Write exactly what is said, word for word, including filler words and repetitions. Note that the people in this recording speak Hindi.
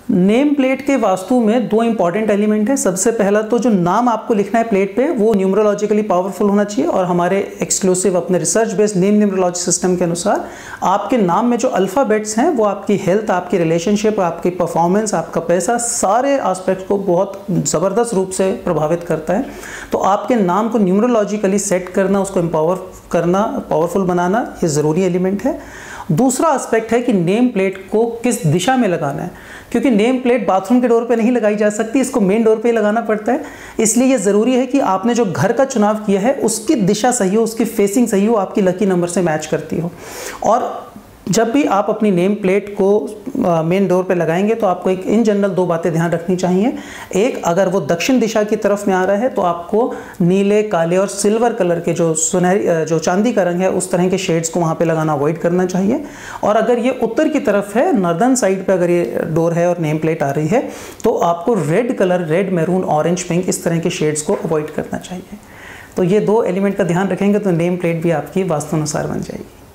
नेम प्लेट के वास्तु में दो इंपॉर्टेंट एलिमेंट है। सबसे पहला तो जो नाम आपको लिखना है प्लेट पे वो न्यूमरोलॉजिकली पावरफुल होना चाहिए, और हमारे एक्सक्लूसिव अपने research based name numerology system के अनुसार आपके नाम में जो अल्फ़ाबेट्स हैं वो आपकी हेल्थ, आपकी रिलेशनशिप, आपकी परफॉर्मेंस, आपका पैसा, सारे एस्पेक्ट को बहुत ज़बरदस्त रूप से प्रभावित करता है। तो आपके नाम को न्यूमरोलॉजिकली सेट करना, उसको एम्पावर करना, पावरफुल बनाना, ये ज़रूरी एलिमेंट है। दूसरा एस्पेक्ट है कि नेम प्लेट को किस दिशा में लगाना है, क्योंकि नेम प्लेट बाथरूम के डोर पे नहीं लगाई जा सकती, इसको मेन डोर पे ही लगाना पड़ता है। इसलिए ये ज़रूरी है कि आपने जो घर का चुनाव किया है उसकी दिशा सही हो, उसकी फेसिंग सही हो, आपकी लकी नंबर से मैच करती हो। और जब भी आप अपनी नेम प्लेट को मेन डोर पे लगाएंगे तो आपको एक इन जनरल दो बातें ध्यान रखनी चाहिए। एक, अगर वो दक्षिण दिशा की तरफ में आ रहा है तो आपको नीले, काले और सिल्वर कलर के जो सुनहरी जो चांदी का रंग है उस तरह के शेड्स को वहाँ पे लगाना अवॉइड करना चाहिए। और अगर ये उत्तर की तरफ है, नॉर्दर्न साइड पे अगर ये डोर है और नेम प्लेट आ रही है, तो आपको red colour, red, maroon, orange, pink, इस तरह के शेड्स को अवॉइड करना चाहिए। तो ये दो एलिमेंट का ध्यान रखेंगे तो नेम प्लेट भी आपकी वास्तु अनुसार बन जाएगी।